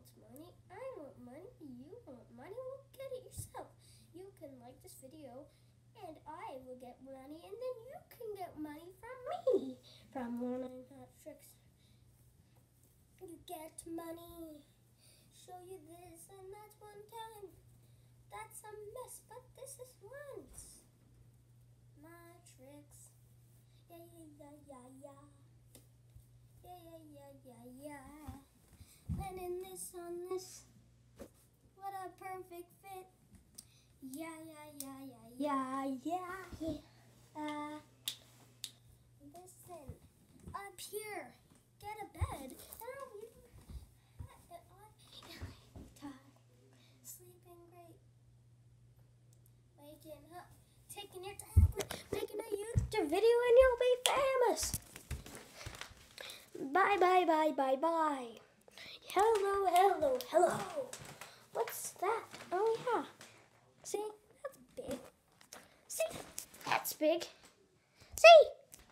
wants money. I want money. You want money. Well, get it yourself. You can like this video, and I will get money, and then you can get money from me. From learning hot tricks. You get money. Show you this, and that's one time. That's a mess, but this is once. My tricks. Yeah, yeah, yeah, yeah, yeah. Yeah, yeah, yeah, yeah, yeah. Landing this on this. What a perfect fit. Yeah, yeah, yeah, yeah, yeah, yeah. Listen, up here, get a bed, and I'll be tired, sleeping great, waking up, taking your tablet, making a YouTube video, and you'll be famous. Bye, bye, bye, bye, bye. Hello, hello, hello. What's that? Oh, yeah. See, that's big. See, that's big. See,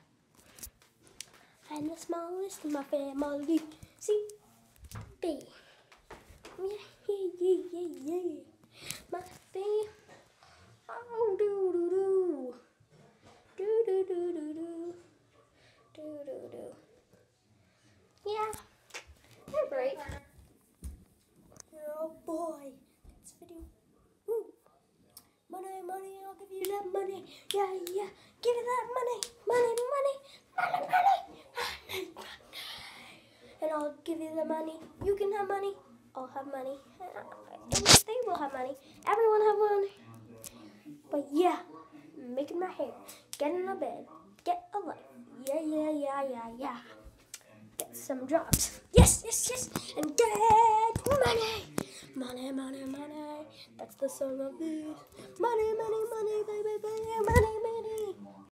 I'm the smallest in my family. See, B. Yeah, yeah, yeah, yeah, yeah. My B. Oh, do, do, do. Do, do, do, do, do. Do, do, do. Yeah, they're great. Oh, boy. This video. Woo. Money, money, I'll give you that money. Yeah, yeah, give me that money. Money, money, money, money, money. And I'll give you the money. You can have money. I'll have money. And they will have money. Everyone have money. But yeah, making my hair. Get in a bed. Get a life. Yeah, yeah, yeah, yeah, yeah. Get some jobs. Yes, yes, yes. And get money. Money, money, money. That's the song of this. Money, money, money, baby, baby, money, money.